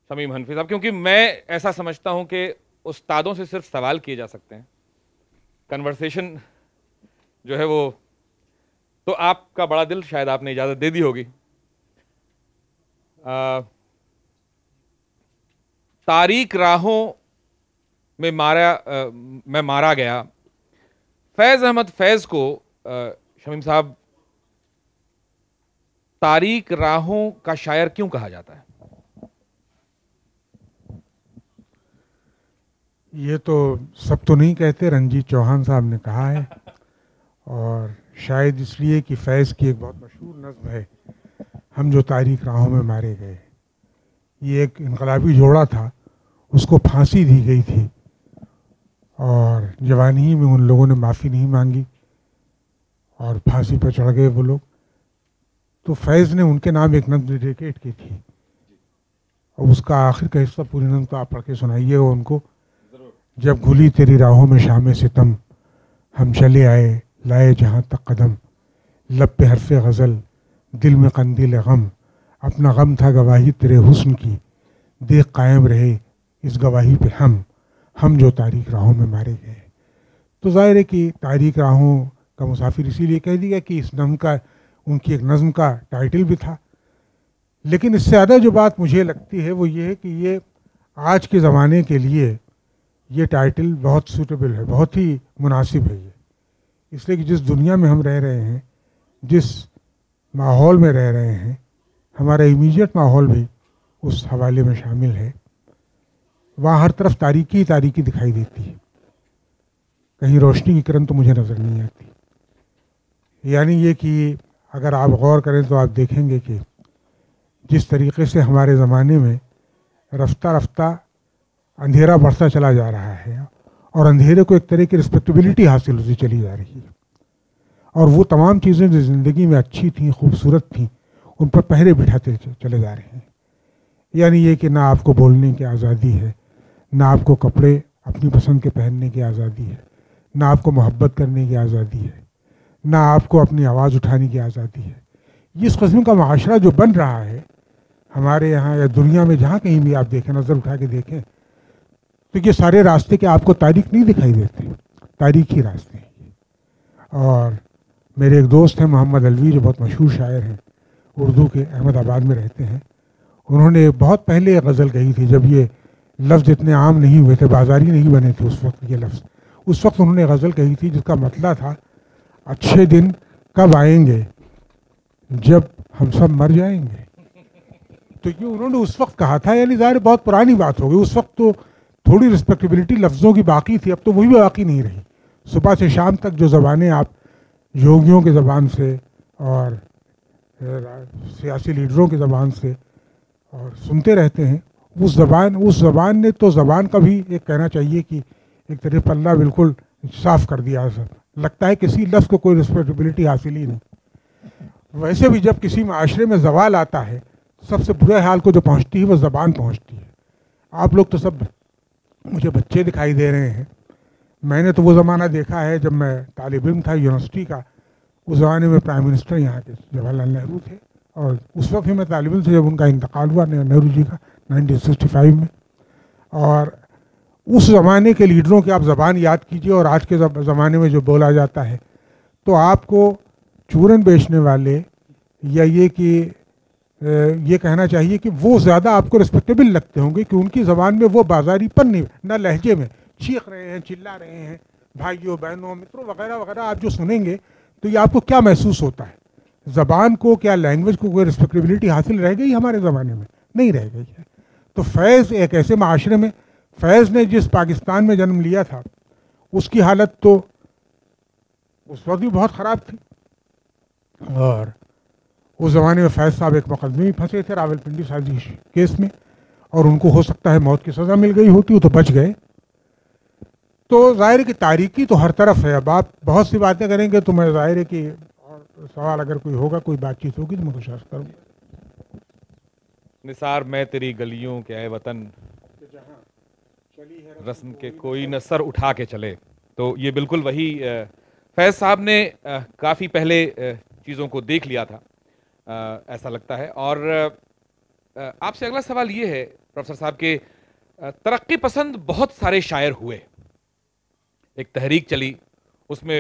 शमीम हनफी साहब, क्योंकि मैं ऐसा समझता हूं कि उस्तादों से सिर्फ सवाल किए जा सकते हैं, कन्वर्सेशन जो है वो, तो आपका बड़ा दिल, शायद आपने इजाज़त दे दी होगी। तारीक राहों में मारा गया फैज़ अहमद फैज़ को, शमीम साहब, तारीक राहों का शायर क्यों कहा जाता है? ये तो सब तो नहीं कहते, रंजीत चौहान साहब ने कहा है। और शायद इसलिए कि फैज़ की एक बहुत मशहूर नज़्म है, हम जो तारीक राहों में मारे गए। ये एक इनकलाबी जोड़ा था, उसको फांसी दी गई थी और जवानी में उन लोगों ने माफ़ी नहीं मांगी और फांसी पर चढ़ गए वो लोग। तो फैज़ ने उनके नाम एक नज़्म डेडिकेट की थी और उसका आखिर का हिस्सा पूरी नज़्म तो आप पढ़ के सुनाइएगा उनको। जब घुली तेरी राहों में शाम सितम, हम चले आए लाए जहाँ तक कदम, लब पे हरफ गज़ल दिल में कंदील गम, अपना गम था गवाही तेरे हुस्न की, देख कायम रहे इस गवाही पे हम जो तारीख राहों में मारे गए। तो ज़ाहिर है कि तारीख राहों का मुसाफिर इसीलिए कह दिया कि इस नज़्म का, उनकी एक नज़्म का टाइटल भी था। लेकिन इससे ज़्यादा जो बात मुझे लगती है वो ये है कि ये आज के ज़माने के लिए ये टाइटल बहुत सूटेबल है, बहुत ही मुनासिब है ये। इसलिए कि जिस दुनिया में हम रह रहे हैं, जिस माहौल में रह रहे हैं, हमारा इमीडिएट माहौल भी उस हवाले में शामिल है। वहाँ हर तरफ तारीकी ही तारीकी दिखाई देती है, कहीं रोशनी की किरण तो मुझे नज़र नहीं आती। यानी ये कि अगर आप गौर करें तो आप देखेंगे कि जिस तरीके से हमारे ज़माने में रफ्ता रफ्ता अंधेरा बढ़ता चला जा रहा है और अंधेरे को एक तरह की रिस्पेक्टेबिलिटी हासिल होती चली जा रही है, और वो तमाम चीज़ें जो ज़िंदगी में अच्छी थी, खूबसूरत थी, उन पर पहरे बिठाते चले जा रहे हैं। यानी ये कि ना आपको बोलने की आज़ादी है, ना आपको कपड़े अपनी पसंद के पहनने की आज़ादी है, ना आपको मोहब्बत करने की आज़ादी है, ना आपको अपनी आवाज़ उठाने की आज़ादी है। इस किस्म का माशरा जो बन रहा है हमारे यहाँ या दुनिया में, जहाँ कहीं भी आप देखें, नज़र उठा के देखें, तो ये सारे रास्ते के आपको तारीख नहीं दिखाई देते, तारीखी रास्ते हैं। और मेरे एक दोस्त हैं मोहम्मद अलवी, जो बहुत मशहूर शायर हैं, उर्दू के, अहमदाबाद में रहते हैं। उन्होंने बहुत पहले गज़ल कही थी, जब ये लफ्ज़ इतने आम नहीं हुए थे, बाजारी नहीं बने थे उस वक्त ये लफ्ज़। उस वक्त उन्होंने गज़ल कही थी जिसका मतलब था, अच्छे दिन कब आएंगे जब हम सब मर जाएंगे। तो ये उन्होंने उस वक्त कहा था, यानी ज़ाहिर बहुत पुरानी बात हो गई। उस वक्त तो थोड़ी रिस्पेक्टेबिलिटी लफ्ज़ों की बाकी थी, अब तो वही भी बाकी नहीं रही। सुबह से शाम तक जो ज़बानें आप योगियों की ज़बान से और सियासी लीडरों की ज़बान से और सुनते रहते हैं, उस ज़बान ने तो ज़बान का भी एक कहना चाहिए कि एक तरह पल्ला बिल्कुल साफ कर दिया। लगता है किसी लफ्ज़ को कोई रिस्पेक्टेबिलिटी हासिल ही नहीं। वैसे भी जब किसी माशरे में ज़वाल आता है, सबसे बुरे हाल को जो पहुंचती है वो ज़बान पहुंचती है। आप लोग तो सब मुझे बच्चे दिखाई दे रहे हैं, मैंने तो वो ज़माना देखा है जब मैं तालिब इल्म था यूनिवर्सिटी का। उस ज़माने में प्राइम मिनिस्टर यहाँ के जवाहरलाल नेहरू थे, और उस वक्त भी मैं तालिब इल्म से, जब उनका इंतकाल हुआ नेहरू जी का 1965 में। और उस ज़माने के लीडरों की आप ज़बान याद कीजिए और आज के ज़माने में जो बोला जाता है, तो आपको चूरन बेचने वाले या ये कि ये कहना चाहिए कि वो ज़्यादा आपको रिस्पेक्टेबल लगते होंगे कि उनकी ज़बान में वो बाजारीपन नहीं, ना लहजे में चीख रहे हैं, चिल्ला रहे हैं, भाइयों बहनों मित्रों वगैरह वगैरह आप जो सुनेंगे तो ये आपको क्या महसूस होता है? ज़बान को, क्या लैंग्वेज को कोई रिस्पेक्टेबिलिटी हासिल रह गई हमारे ज़माने में? नहीं रह गई है। तो फैज़ एक ऐसे माशरे में, फैज़ ने जिस पाकिस्तान में जन्म लिया था उसकी हालत तो उस वक्त भी बहुत ख़राब थी, और उस ज़माने में फैज़ साहब एक मुकदमे में फंसे थे रावलपिंडी साजिश केस में, और उनको हो सकता है मौत की सज़ा मिल गई होती, वो तो बच गए। तो ज़ाहिर है कि तारीकी तो हर तरफ है। अब आप बहुत सी बातें करेंगे तो मैं ज़ाहिर है कि और सवाल अगर कोई होगा, कोई बातचीत होगी तो मैं कुछ अर्ज़ करूँगा। निसार मैं तेरी गलियों के आए वतन, रस्म के कोई न सर उठा के चले। तो ये बिल्कुल वही फैज़ साहब ने काफ़ी पहले चीज़ों को देख लिया था, ऐसा लगता है। और आपसे अगला सवाल ये है प्रोफेसर साहब के तरक्की पसंद बहुत सारे शायर हुए, एक तहरीक चली, उसमें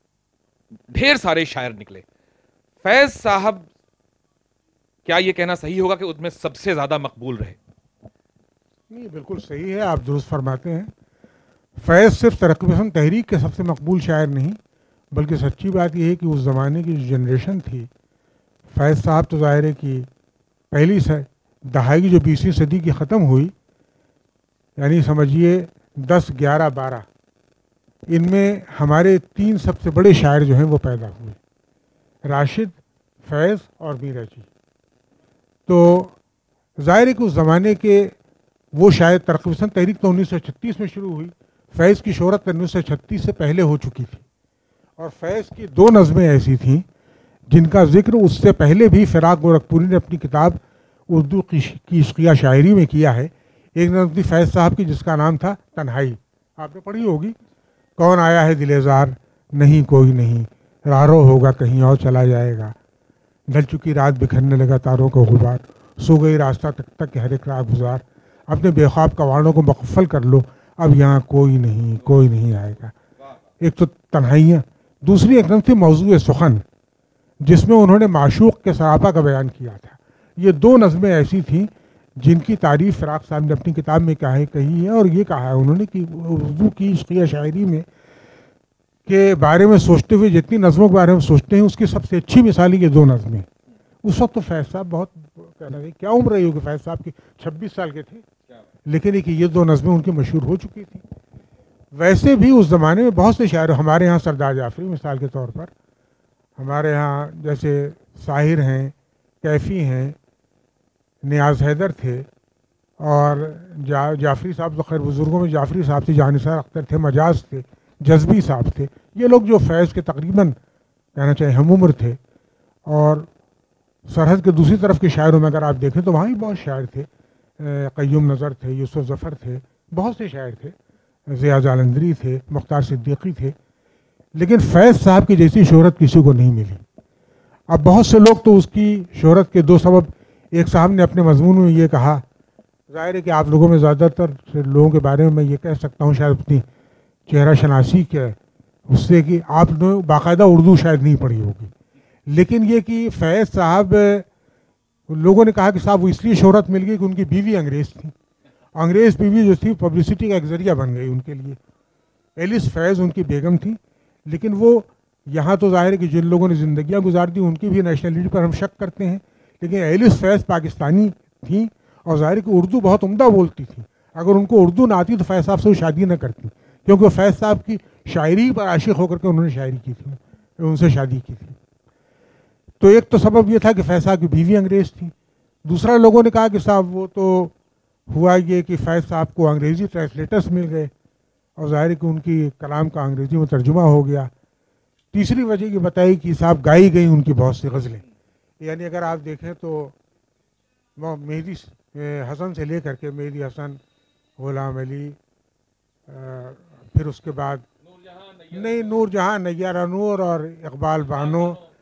ढेर सारे शायर निकले। फैज साहब, क्या यह कहना सही होगा कि उसमें सबसे ज्यादा मकबूल रहे? नहीं, बिल्कुल सही है, आप दुरुस्त फरमाते हैं। फैज़ सिर्फ तरक्की पसंद तहरीक के सबसे मकबूल शायर नहीं, बल्कि सच्ची बात यह है कि उस ज़माने की जो जनरेशन थी, फैज़ साहब तो ज़ाहिर है कि पहली दहाई जो 20वीं सदी की ख़त्म हुई, यानी समझिए 10, 11, 12, इनमें हमारे 3 सबसे बड़े शायर जो हैं वो पैदा हुए, राशिद, फैज़ और मीरा जी। तो ज़ाहिर है कि उस ज़माने के वो शायद तरक्की पसंद तहरीक तो 1936 में शुरू हुई, फैज़ की शोहरत 1936 से पहले हो चुकी थी। और फैज़ की 2 नज़में ऐसी थीं जिनका जिक्र उससे पहले भी फ़िराक गोरखपुरी ने अपनी किताब उर्दू की इश्किया शायरी में किया है। एक नज़म थी फैज़ साहब की जिसका नाम था तन्हाई, आपने पढ़ी होगी। कौन आया है दिलेज़ार, नहीं कोई नहीं, रारो होगा कहीं और चला जाएगा, ढल चुकी रात बिखरने लगा तारों का गुबार, सो गई रास्ता तक तक हर एक राह गुजार, अपने बेख्वाब कवाड़ों को मुकफ़ल कर लो, अब यहाँ कोई नहीं आएगा। एक तो तन्हाइयाँ, दूसरी एकदम थी मौजूद सुखन, जिसमें उन्होंने माशूक के सरापा का बयान किया था। ये 2 नज़में ऐसी थीं जिनकी तारीफ़ फ़िराक साहब ने अपनी किताब में कही है, और ये कहा है उन्होंने कि उर्दू की इश्किया शायरी में के बारे में सोचते हुए जितनी नज़मों के बारे में सोचते हैं, उसकी सबसे अच्छी मिसाल ये 2 नज़में। उस वक्त तो फैज़ साहब बहुत, कहना है क्या उम्र रही होगी फैज़ साहब की, 26 साल के थे, लेकिन ये 2 नज़में उनकी मशहूर हो चुकी थी। वैसे भी उस ज़माने में बहुत से शायर, हमारे यहाँ सरदार जाफरी मिसाल के तौर पर, हमारे यहाँ जैसे साहिर हैं, कैफ़ी हैं, नियाज़ हैदर थे, और जाफरी साहब तो खैर बुज़ुर्गों में जाफरी साहब थे, जानिसार अख्तर थे, मजाज थे, जज्बी साहब थे। ये लोग जो फैज़ के तकरीबन कहना चाहिए हम उम्र थे। और सरहद के दूसरी तरफ के शायरों में अगर आप देखें तो वहाँ भी बहुत शायर थे, क़य्यूम नज़र थे, यूसुफ ज़फ़र थे, बहुत से शायर थे, ज़िया जालंधरी थे, मुख्तार सिद्दीकी थे। लेकिन फैज़ साहब की जैसी शोहरत किसी को नहीं मिली। अब बहुत से लोग तो उसकी शोहरत के 2 सबब, एक साहब ने अपने मजमून में ये कहा, ज़ाहिर है कि आप लोगों में ज़्यादातर लोगों के बारे में मैं ये कह सकता हूँ शायद अपनी चेहरा शनासी के उससे, कि आपने बाकायदा उर्दू शायद नहीं पढ़ी होगी, लेकिन ये कि फैज़ साहब, लोगों ने कहा कि साहब वो इसलिए शोहरत मिल गई कि उनकी बीवी अंग्रेज़ थी, अंग्रेज़ बीवी जो थी पब्लिसिटी का एक ज़रिया बन गई उनके लिए। एलिस फैज़ उनकी बेगम थी, लेकिन वो यहाँ तो ज़ाहिर है कि जिन लोगों ने ज़िंदगियाँ गुजार दी उनकी भी नेशनलिटी पर हम शक करते हैं, लेकिन एलिस फैज़ पाकिस्तानी थी और ज़ाहिर है कि उर्दू बहुत उम्दा बोलती थी। अगर उनको उर्दू ना आती तो फैज़ साहब से वो शादी न करती, क्योंकि फैज़ साहब की शायरी पर आशिक होकर के उन्होंने शायरी की थी, उनसे शादी की थी। तो एक तो सबब ये था कि फैज़ साहब की बीवी अंग्रेज़ थी। दूसरा, लोगों ने कहा कि साहब वो तो हुआ ये कि फैज़ साहब को अंग्रेज़ी ट्रांसलेटर्स मिल गए और ज़ाहिर है कि उनकी कलाम का अंग्रेज़ी में तर्जुमा हो गया। तीसरी वजह ये बताई कि साहब गाई गई उनकी बहुत सी गज़लें, यानी अगर आप देखें तो मेहदी हसन से लेकर के मेहदी हसन, ग़ुलाम अली, फिर उसके बाद नूरजहां, नैयारा नूर और इकबाल बानो,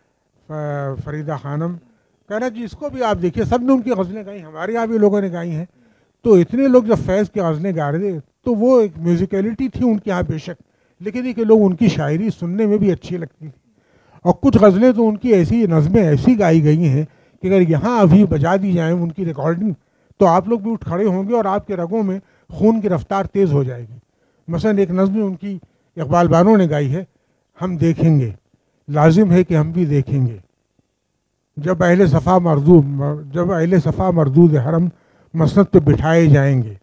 फरीदा खानम, कहना जी इसको भी आप देखिए, सब ने उनकी गज़लें गाई, हमारे यहाँ भी लोगों ने गाई हैं। तो इतने लोग जब फैज़ की गज़लें गा रहे थे तो वो एक म्यूज़िकलिटी थी उनके यहाँ बेशक, लेकिन ये कि लोग उनकी शायरी सुनने में भी अच्छी लगती थी। और कुछ गज़लें तो उनकी ऐसी, नज़में ऐसी गाई गई हैं कि अगर यहाँ अभी बजा दी जाए उनकी रिकॉर्डिंग तो आप लोग भी उठ खड़े होंगे और आपके रगों में खून की रफ्तार तेज़ हो जाएगी। मसलन एक नज़म उनकी इकबाल बानो ने गाई है, हम देखेंगे, लाजिम है कि हम भी देखेंगे, जब अहले सफ़ा मरदूद हरम मसनद पे बिठाए जाएंगे,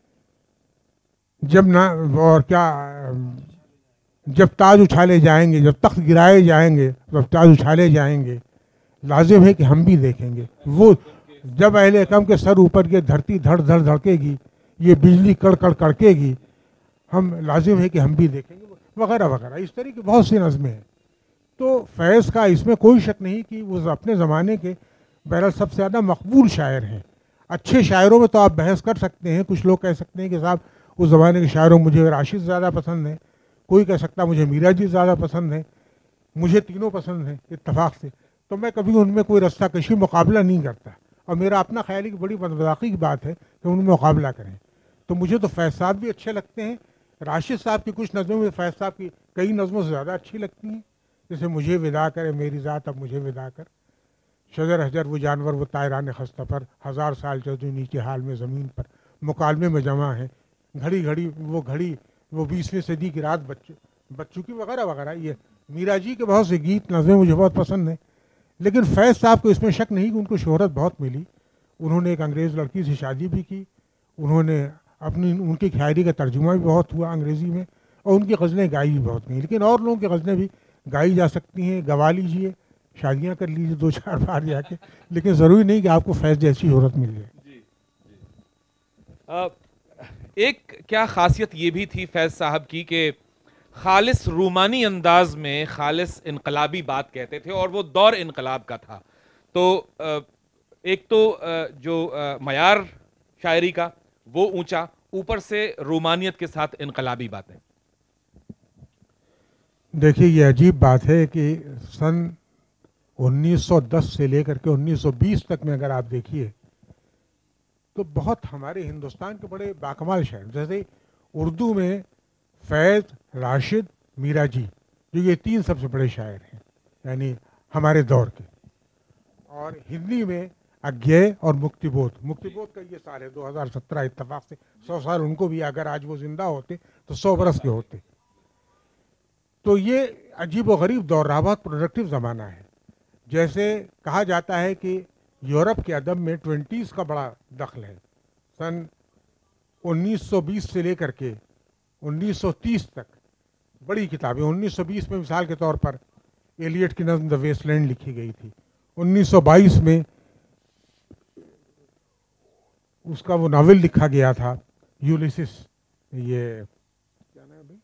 जब ना और क्या, जब ताज उछाले जाएंगे, जब तख्त गिराए जाएंगे, जब ताज उछाले जाएंगे, लाजिम है कि हम भी देखेंगे। वो जब अहले कम के सर ऊपर ये धरती धड़ धड़ धड़केगी, ये बिजली कड़ कड़ कड़केगी, हम लाजिम है कि हम भी देखेंगे, वगैरह वगैरह। इस तरह की बहुत सी नज़में हैं। तो फैज़ का इसमें कोई शक नहीं कि वो अपने ज़माने के बहरहाल सबसे ज़्यादा मकबूल शायर हैं। अच्छे शायरों में तो आप बहस कर सकते हैं, कुछ लोग कह सकते हैं कि साहब उस ज़माने के शायरों मुझे राशिद ज़्यादा पसंद है, कोई कह सकता मुझे मीरा जी ज़्यादा पसंद है, मुझे तीनों पसंद हैं इत्तफाक से। तो मैं कभी उनमें कोई रस्ता कशी मुकाबला नहीं करता, और मेरा अपना ख्याल है कि बड़ी मज़ाक़ी की बात है कि उनमें मुकाबला करें। तो मुझे तो फैज़ साहब भी अच्छे लगते हैं, राशिद साहब की कुछ नज़में मुझे फैज़ साहब की कई नज़मों से ज़्यादा अच्छी लगती हैं, जैसे मुझे विदा करे मेरी ज़ात अब मुझे विदा कर, शजर हजर वो जानवर वो तायरान खस्ता पर, 1000 साल चलती नीचे हाल में ज़मीन पर, मुकालमे में जमा है घड़ी घड़ी वो 20वीं सदी की रात बच्चों की वगैरह वगैरह। ये मीरा जी के बहुत से गीत नज़में मुझे बहुत पसंद हैं। लेकिन फैज़ साहब को इसमें शक नहीं कि उनको शोहरत बहुत मिली। उन्होंने एक अंग्रेज़ लड़की से शादी भी की, उन्होंने उनकी शायरी का तर्जुमा भी बहुत हुआ अंग्रेज़ी में, और उनकी गज़लें गाई भी बहुत गई। लेकिन और लोगों की गज़लें भी गाई जा सकती हैं, गवा लीजिए, शादियाँ कर लीजिए 2-4 बार जाके, लेकिन ज़रूरी नहीं कि आपको फैज़ जैसी शोहरत मिल जाए। एक क्या खासियत ये भी थी फैज़ साहब की कि खालिस रूमानी अंदाज में खालिस इनकलाबी बात कहते थे, और वो दौर इनकलाब का था। तो एक तो जो मयार शायरी का वो ऊंचा, ऊपर से रूमानियत के साथ इनकलाबी बातें। देखिए ये अजीब बात है कि सन 1910 से लेकर के 1920 तक में अगर आप देखिए तो बहुत हमारे हिंदुस्तान के बड़े बाकमाल शायर, जैसे उर्दू में फैज़, राशिद, मीरा जी, जो ये 3 सबसे बड़े शायर हैं यानी हमारे दौर के। और हिंदी में अज्ञेय और मुक्तिबोध का ये साल है 2017, इत्तेफाक से 100 साल उनको भी, अगर आज वो जिंदा होते तो 100 बरस के होते। तो ये अजीब व गरीब दौर रहा, बहुत प्रोडक्टिव ज़माना है। जैसे कहा जाता है कि यूरोप के अदब में 20s का बड़ा दखल है। सन 1920 से लेकर के 1930 तक बड़ी किताबें, 1920 में मिसाल के तौर पर एलियट की नज़्म द वेस्टलैंड लिखी गई थी, 1922 में उसका वो नावल लिखा गया था यूलिसिस, ये क्या नाम है भाई,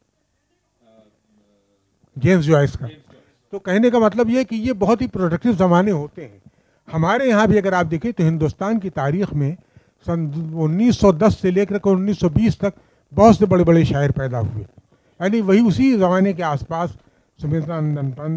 जेम्स जॉयस का। तो कहने का मतलब ये कि ये बहुत ही प्रोडक्टिव ज़माने होते हैं। हमारे यहाँ भी अगर आप देखें तो हिंदुस्तान की तारीख़ में सन 1910 से लेकर के 1920 तक बहुत से बड़े बड़े शायर पैदा हुए, यानी वही उसी ज़माने के आसपास सुमित्रानंदन पंत,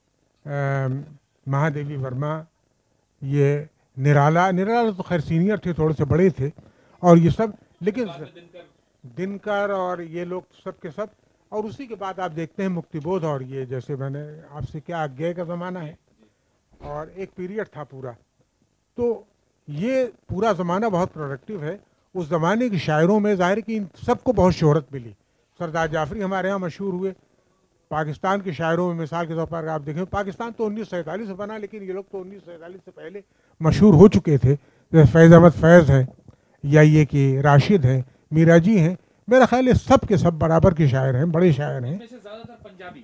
महादेवी वर्मा, ये निराला तो खैर सीनियर थे, थोड़े से बड़े थे, और ये सब, लेकिन दिनकर और ये लोग सब के सब। और उसी के बाद आप देखते हैं मुक्तिबोध, और ये जैसे मैंने आपसे क्या अज्ञेय का ज़माना है, और एक पीरियड था पूरा। तो ये पूरा ज़माना बहुत प्रोडक्टिव है। उस ज़माने के शायरों में ज़ाहिर है कि इन सबको बहुत शोहरत मिली। सरदार जाफरी हमारे यहाँ मशहूर हुए। पाकिस्तान के शायरों में मिसाल के तौर पर आप देखें, पाकिस्तान तो 1947 में बना, लेकिन ये लोग तो 1947 से पहले मशहूर हो चुके थे। जैसे फैज़ अहमद फैज़ हैं, या ये कि राशिद हैं, मीरा जी हैं, मेरा ख्याल है सब के सब बराबर के शायर हैं, बड़े शायर हैं। ज़्यादातर पंजाबी।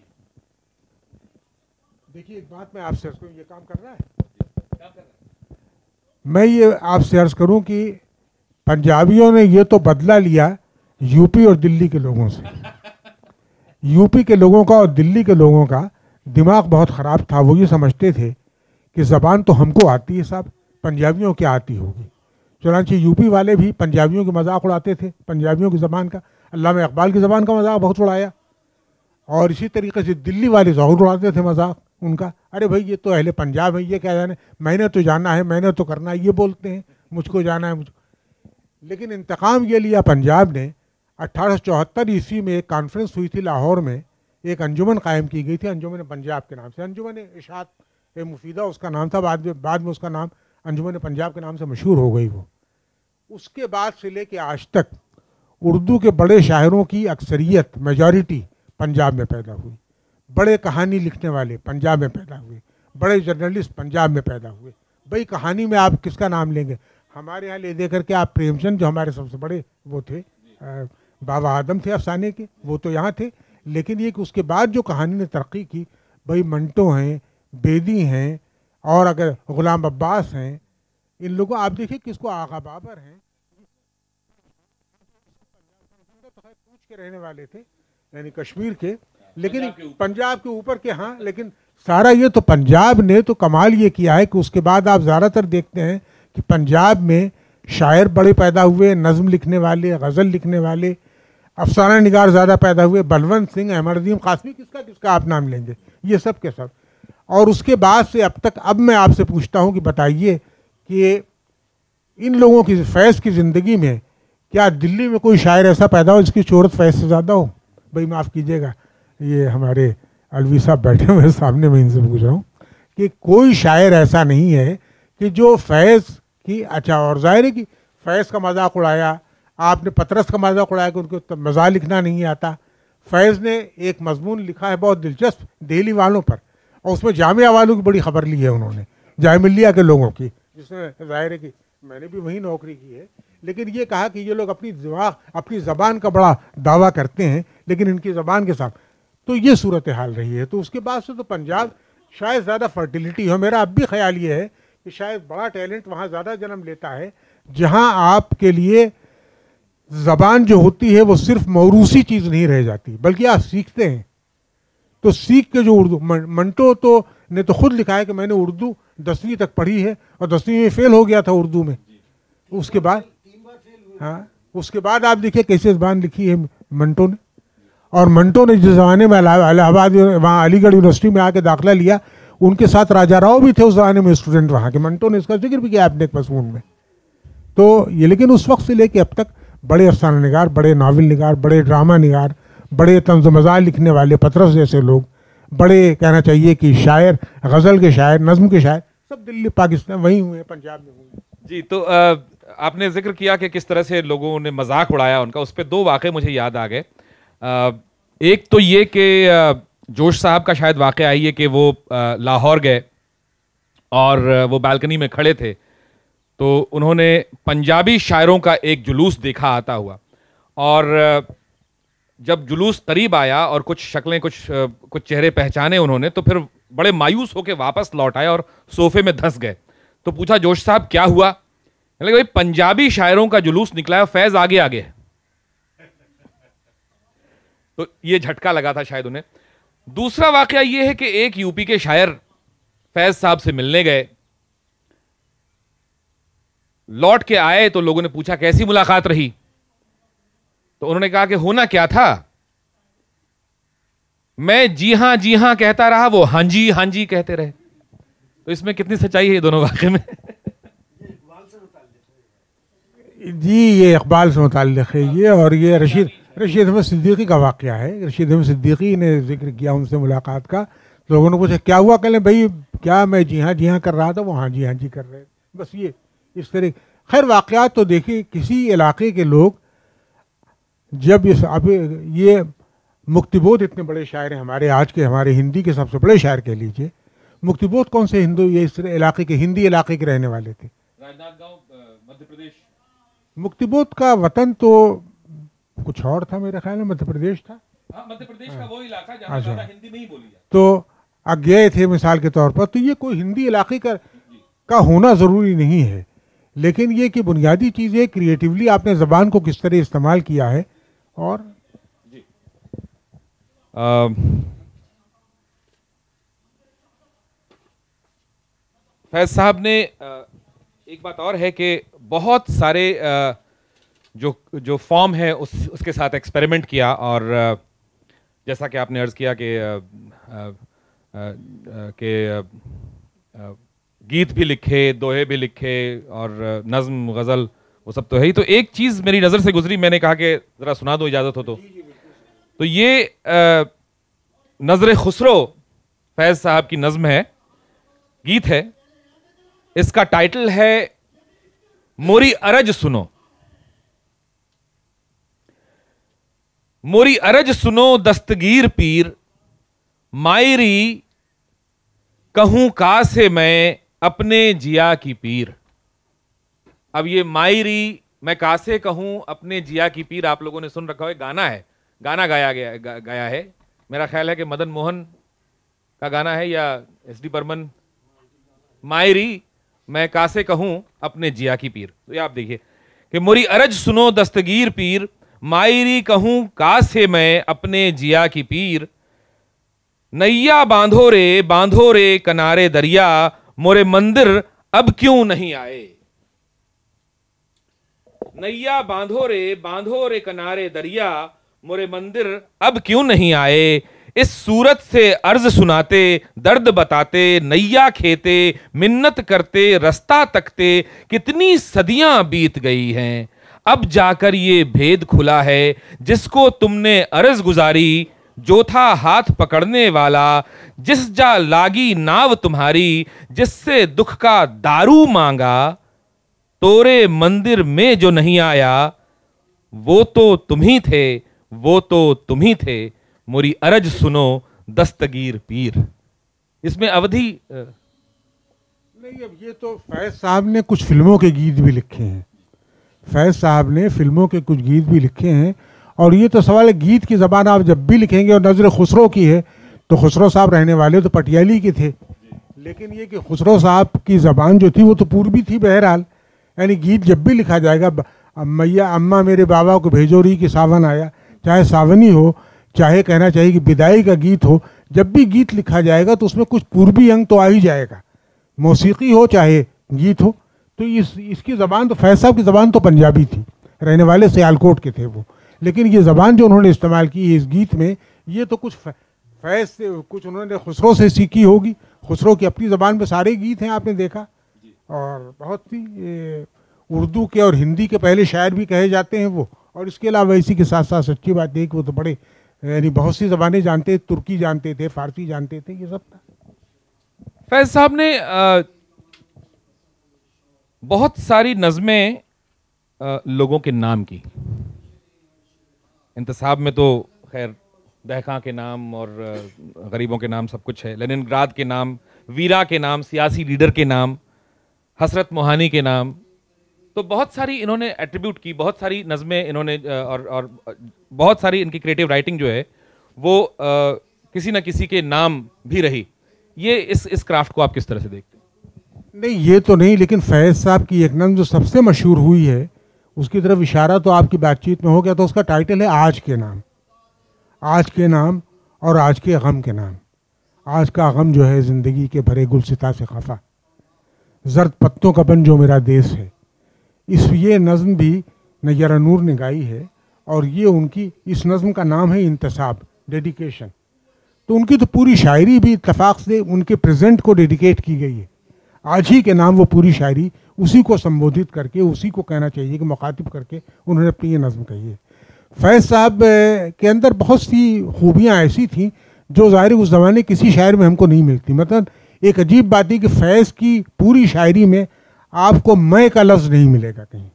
देखिए एक बात मैं आपसे अर्ज़ करूँ, ये काम कर रहा है, मैं ये आपसे अर्ज़ करूँ कि पंजाबियों ने ये तो बदला लिया यूपी और दिल्ली के लोगों से। यूपी के लोगों का और दिल्ली के लोगों का दिमाग बहुत ख़राब था। वो ये समझते थे कि ज़बान तो हमको आती है साहब, पंजाबियों क्या आती होगी। चुनांचे यूपी वाले भी पंजाबियों के मजाक उड़ाते थे, पंजाबियों की ज़बान का, अल्लामा इकबाल की ज़बान का मजाक बहुत उड़ाया। और इसी तरीके से दिल्ली वाले ज़रूर उड़ाते थे मजाक उनका, अरे भाई ये तो अहले पंजाब है, ये क्या जाने, मैंने तो जाना है, मैंने तो करना है, ये बोलते हैं, मुझको जाना है मुझको। लेकिन इंतकाम ये लिया पंजाब ने। 1874 ईस्वी में एक कॉन्फ्रेंस हुई थी लाहौर में, एक अंजुमन कायम की गई थी, अंजुमन पंजाब के नाम से। अंजुमन इशात मुफीदा उसका नाम था, बाद में उसका नाम अंजुमन पंजाब के नाम से मशहूर हो गई वो। उसके बाद से लेके आज तक उर्दू के बड़े शायरों की अक्सरियत, मेजॉरिटी पंजाब में पैदा हुई। बड़े कहानी लिखने वाले पंजाब में पैदा हुए, बड़े जर्नलिस्ट पंजाब में पैदा हुए। भाई कहानी में आप किसका नाम लेंगे, हमारे यहाँ ले दे करके आप प्रेमचंद, जो हमारे सबसे बड़े वो थे, बाबा आदम थे अफसाने के, वो तो यहाँ थे। लेकिन ये कि उसके बाद जो कहानी ने तरक्की की, भाई मंटो हैं, बेदी हैं, और अगर गुलाम अब्बास हैं, इन लोगों आप देखिए किसको, आगा बाबर हैं, पूछ के रहने वाले थे यानी कश्मीर के, लेकिन पंजाब के ऊपर के, हाँ, लेकिन सारा ये तो पंजाब ने तो कमाल ये किया है कि उसके बाद आप ज़्यादातर देखते हैं कि पंजाब में शायर बड़े पैदा हुए, नज़्म लिखने वाले, गज़ल लिखने वाले, अफसाना निगार ज़्यादा पैदा हुए, बलवंत सिंह, अहमदीन कासमी, किसका आप नाम लेंगे, ये सब के सब। और उसके बाद से अब तक, अब मैं आपसे पूछता हूँ कि बताइए कि इन लोगों की फैज़ की ज़िंदगी में क्या दिल्ली में कोई शायर ऐसा पैदा हो जिसकी शोहरत फैज़ से ज़्यादा हो? भाई माफ़ कीजिएगा, ये हमारे अलवी साहब बैठे हुए हैं सामने, मैं इनसे पूछ रहा हूँ कि कोई शायर ऐसा नहीं है कि जो फैज़ की, अच्छा और जाहिर है कि फैज़ का मजाक उड़ाया, आपने पतरस का मजाक उड़ाया कि उनको मज़ाक लिखना नहीं आता। फैज़ ने एक मजमून लिखा है बहुत दिलचस्प दिल्ली वालों पर, और उसमें जामिया वालों की बड़ी खबर ली है उन्होंने, जामिया के लोगों की, जिसमें जाहिर है कि मैंने भी वही नौकरी की है, लेकिन ये कहा कि ये लोग अपनी ज़बान का बड़ा दावा करते हैं लेकिन इनकी ज़बान के साथ, तो ये सूरत हाल रही है। तो उसके बाद से तो पंजाब शायद ज़्यादा फर्टिलिटी हो, मेरा अब भी ख्याल ये है कि शायद बड़ा टैलेंट वहाँ ज़्यादा जन्म लेता है, जहाँ आपके लिए ज़बान जो होती है वो सिर्फ मौरूसी चीज़ नहीं रह जाती, बल्कि आप सीखते हैं। तो सीख के जो उर्दू, मंटो तो ने तो खुद लिखा है कि मैंने उर्दू 10वीं तक पढ़ी है और 10वीं में फेल हो गया था उर्दू में। उसके बाद, हाँ, उसके बाद आप देखिए कैसे ज़बान लिखी है मंटो ने। और मंटो ने जिस ज़माने में इलाहाबाद वहाँ अलीगढ़ यूनिवर्सिटी में आके दाखिला लिया, उनके साथ राजा राव भी थे उस ज़माने में स्टूडेंट वहाँ के। मंटो ने इसका जिक्र भी किया अपने एक मज़मून में। तो ये, लेकिन उस वक्त से लेके अब तक बड़े अफसाना निगार, बड़े नावल निगार, बड़े ड्रामा निगार, बड़े तंज़ मज़ाह लिखने वाले पतरस जैसे लोग, बड़े कहना चाहिए कि शायर, गज़ल के शायर, नज़्म के शायर, सब दिल्ली पाकिस्तान वहीं हुए, पंजाब में हुए। जी, तो आपने जिक्र किया कि किस तरह से लोगों ने मजाक उड़ाया उनका, उस पर दो वाक़े मुझे याद आ गए। एक तो ये कि जोश साहब का शायद वाक़या आई है कि वो लाहौर गए और वो बालकनी में खड़े थे, तो उन्होंने पंजाबी शायरों का एक जुलूस देखा आता हुआ, और जब जुलूस करीब आया और कुछ शक्लें, कुछ चेहरे पहचाने उन्होंने, तो फिर बड़े मायूस होकर वापस लौट आए और सोफे में धंस गए। तो पूछा जोश साहब क्या हुआ? लगे भाई पंजाबी शायरों का जुलूस निकला है, फैज आगे आगे है। तो ये झटका लगा था शायद उन्हें। दूसरा वाकया ये है कि एक यूपी के शायर फैज साहब से मिलने गए, लौट के आए तो लोगों ने पूछा कैसी मुलाकात रही, तो उन्होंने कहा कि होना क्या था, मैं जी हां कहता रहा, वो हाँ जी कहते रहे। तो इसमें कितनी सच्चाई है ये दोनों वाकये में? जी, ये इकबाल से मुताल्लिक़ है ये, और ये रशीद अहमद सिद्दीकी का वाक़या है। रशीद अहमद सिद्दीकी ने जिक्र किया उनसे मुलाकात का, लोगों ने पूछा क्या हुआ, कह भाई क्या मैं जी हाँ कर रहा था, वो हाँ जी कर रहे, बस ये इस तरह। खैर वाक़यात तो देखिए, किसी इलाके के लोग जब अब ये मुक्तिबोध इतने बड़े शायर हैं हमारे, आज के हमारे हिंदी के सबसे बड़े शायर कह लीजिए। मुक्तिबोध कौन से हिंदू, ये इस इलाके के, हिंदी इलाके के रहने वाले थे, राजनांदगांव, मध्य प्रदेश। मुक्तिबोध का वतन तो कुछ और था, मेरे ख्याल में मध्य प्रदेश था। हाँ, मध्य प्रदेश का वो इलाका जहाँ ज़्यादा हिंदी नहीं बोली जाती। तो अज्ञेय थे मिसाल के तौर पर, तो ये कोई हिंदी इलाके का होना ज़रूरी नहीं है, लेकिन ये कि बुनियादी चीज़ है क्रिएटिवली आपने ज़बान को किस तरह इस्तेमाल किया है। और जी फैज साहब ने एक बात और है कि बहुत सारे जो फॉर्म है उसके साथ एक्सपेरिमेंट किया, और जैसा कि आपने अर्ज़ किया कि गीत भी लिखे, दोहे भी लिखे, और नज़्म, गज़ल, वो सब तो है ही। तो एक चीज़ मेरी नज़र से गुजरी, मैंने कहा कि ज़रा सुना दो, इजाज़त हो तो ये नज़र खुसरो फैज़ साहब की नज़्म है, गीत है, इसका टाइटल है मोरी अरज सुनो। मोरी अरज सुनो दस्तगीर पीर, मायरी कहूं का से मैं अपने जिया की पीर। अब ये मायरी मैं कासे कहूं अपने जिया की पीर, आप लोगों ने सुन रखा है, गाना है, गाना गाया है, मेरा ख्याल है कि मदन मोहन का गाना है या एस.डी. बर्मन। मायरी मैं कासे कहूं अपने जिया की पीर। तो ये आप देखिए कि मोरी अरज सुनो दस्तगीर पीर, मायरी कहूं कासे मैं अपने जिया की पीर। नैया बांधो रे किनारे दरिया, मोरे मंदिर अब क्यों नहीं आए। नैया बांधो रे किनारे दरिया, मोरे मंदिर अब क्यों नहीं आए। इस सूरत से अर्ज सुनाते, दर्द बताते, नैया खेते, मिन्नत करते, रास्ता तकते, कितनी सदियां बीत गई हैं। अब जाकर ये भेद खुला है, जिसको तुमने अर्ज गुजारी, जो था हाथ पकड़ने वाला, जिस जा लागी नाव तुम्हारी, जिससे दुख का दारू मांगा, तोरे मंदिर में जो नहीं आया, वो तो तुम ही थे, वो तो तुम ही थे, मोरी अरज सुनो दस्तगीर पीर। इसमें अवधि नहीं, अब ये तो फैज साहब ने कुछ फिल्मों के गीत भी लिखे हैं। फैज साहब ने फिल्मों के कुछ गीत भी लिखे हैं, और ये तो सवाल है गीत की ज़बान आप जब भी लिखेंगे, और नज़र खुसरो की है तो खुसरो साहब रहने वाले तो पटियाली के थे, लेकिन ये कि खुसरो साहब की ज़बान जो थी वो तो पूर्वी थी। बहरहाल यानी गीत जब भी लिखा जाएगा, मैया अम्मा मेरे बाबा को भेजो रही कि सावन आया, चाहे सावनी हो, चाहे कहना चाहिए कि विदाई का गीत हो, जब भी गीत लिखा जाएगा तो उसमें कुछ पूर्वी अंग तो आ ही जाएगा, मौसीकी हो चाहे गीत हो। तो इसकी ज़बान तो फैज साहब की ज़बान तो पंजाबी थी, रहने वाले सियालकोट के थे वो, लेकिन ये ज़बान जो उन्होंने इस्तेमाल की इस गीत में, ये तो कुछ फैज से, कुछ उन्होंने खुसरो से सीखी होगी। खुसरो की अपनी ज़बान में सारे गीत हैं, आपने देखा, और बहुत ही उर्दू के और हिंदी के पहले शायर भी कहे जाते हैं वो। और इसके अलावा इसी के साथ साथ सच्ची बात है कि वो तो बड़े यानी बहुत सी ज़बानें जानते, तुर्की जानते थे, फारसी जानते थे, ये सब था। फैज साहब ने बहुत सारी नज़में लोगों के नाम की। इंतसाब में तो खैर दहका के नाम और गरीबों के नाम सब कुछ है, लेनिनग्राद के नाम, वीरा के नाम, सियासी लीडर के नाम, हसरत मोहानी के नाम, तो बहुत सारी इन्होंने एट्रीब्यूट की, बहुत सारी नज़में इन्होंने और बहुत सारी इनकी क्रिएटिव राइटिंग जो है वो किसी न किसी के नाम भी रही। ये इस क्राफ्ट को आप किस तरह से देखते हैं? नहीं, ये तो नहीं, लेकिन फैज साहब की एक नज़्म जो सबसे मशहूर हुई है, उसकी तरफ इशारा तो आपकी बातचीत में हो गया, तो उसका टाइटल है आज के नाम। आज के नाम और आज के गम के नाम। आज का गम जो है ज़िंदगी के भरे गुलसिता से खफा, जर्द पत्तों का बन जो मेरा देश है। ये नज़्म भी नैयरा नूर ने गाई है, और ये उनकी, इस नज़्म का नाम है इंतसाब, डेडिकेशन। तो उनकी तो पूरी शायरी भी इत्तफाक से उनके प्रेजेंट को डेडिकेट की गई है। आज ही के नाम, वो पूरी शायरी उसी को संबोधित करके, उसी को कहना चाहिए कि मुखातिब करके उन्होंने अपनी ये नज़्म कही है। फैज़ साहब के अंदर बहुत सी खूबियाँ ऐसी थीं जो ज़ाहिर उस ज़माने किसी शायर में हमको नहीं मिलती। मतलब एक अजीब बात है कि फैज़ की पूरी शायरी में आपको मैं का लफ्ज़ नहीं मिलेगा कहीं,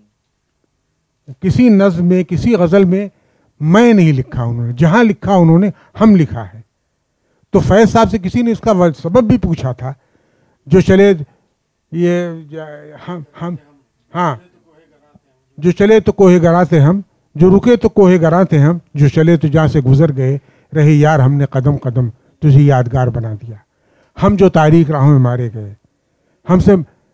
किसी नज़्म में, किसी गज़ल में मैं नहीं लिखा उन्होंने, जहाँ लिखा उन्होंने हम लिखा है। तो फैज़ साहब से किसी ने इसका सबब भी पूछा था, जो चले ये हम हाँ, जो चले तो कोहे गरा थे हम, जो रुके तो कोहे गरा थे हम, जो चले तो जहाँ से गुजर गए, रहे यार हमने कदम कदम तुझे यादगार बना दिया। हम जो तारीख राहों में मारे गए, हमसे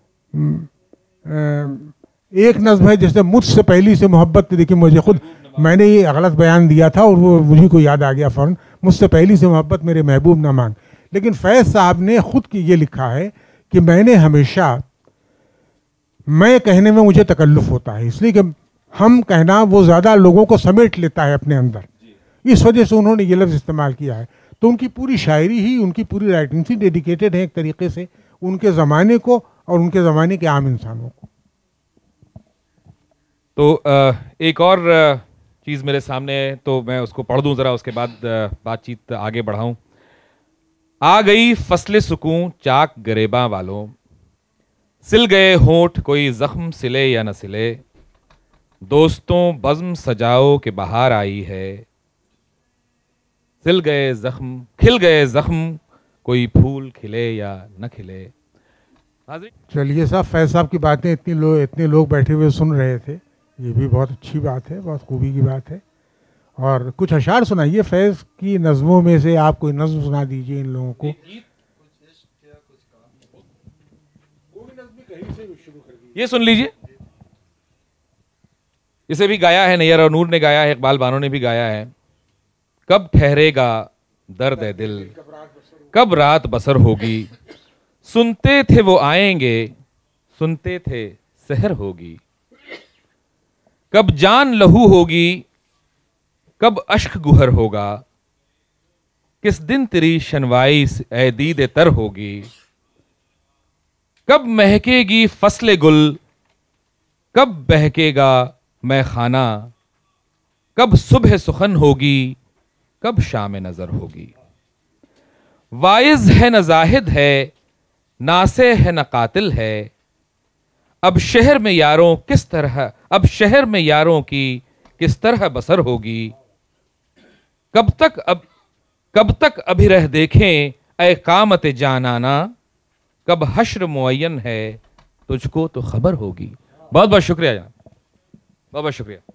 एक नज़्म है जैसे मुझसे पहली से मोहब्बत, देखिए मुझे खुद, मैंने ये गलत बयान दिया था और वो मुझे को याद आ गया फ़ौरन, मुझसे पहली से मोहब्बत मेरे महबूब ना मांग। लेकिन फैज़ साहब ने खुद की ये लिखा है कि मैंने हमेशा, मैं कहने में मुझे तकल्लुफ़ होता है, इसलिए कि हम कहना वो ज़्यादा लोगों को समेट लेता है अपने अंदर, इस वजह से उन्होंने ये लफ्ज़ इस्तेमाल किया है। तो उनकी पूरी शायरी ही, उनकी पूरी राइटिंग से डेडिकेटेड है एक तरीके से उनके ज़माने को और उनके ज़माने के आम इंसानों को। तो एक और चीज़ मेरे सामने है, तो मैं उसको पढ़ दूं ज़रा, उसके बाद बातचीत आगे बढ़ाऊं। आ गई फसले सुकून चाक गरेबा वालों, सिल गए होंठ कोई जख्म सिले या न सिले, दोस्तों बज़्म सजाओ के बहार आई है, सिल गए जख्म खिल गए जख्म कोई फूल खिले या न खिले। चलिए साहब, फैज़ साहब की बातें इतने लोग बैठे हुए सुन रहे थे, ये भी बहुत अच्छी बात है, बहुत खूबी की बात है। और कुछ अशार सुनाइए फैज़ की नज़मों में से, आप कोई नज़्म सुना दीजिए इन लोगों को। ये सुन लीजिए, इसे भी गाया है नैयरा नूर ने गाया है, इकबाल बानो ने भी गाया है। कब ठहरेगा दर्द है दिल, कब रात बसर होगी, सुनते थे वो आएंगे, सुनते थे सहर होगी, कब जान लहू होगी, कब अश्क गुहर होगा, किस दिन तेरी शनवाई ए दीद तर होगी। कब महकेगी फसले गुल, कब बहकेगा मैं खाना, कब सुबह सुखन होगी, कब शाम नजर होगी। वाइज है न जाहिद है, नासे है न कातिल है, अब शहर में यारों किस तरह, अब शहर में यारों की किस तरह बसर होगी। कब तक अभी रह देखें ऐ कामत जानाना, कब हश्र मुअय्यन है तुझको तो खबर होगी। बहुत बहुत शुक्रिया यार, बहुत बहुत शुक्रिया।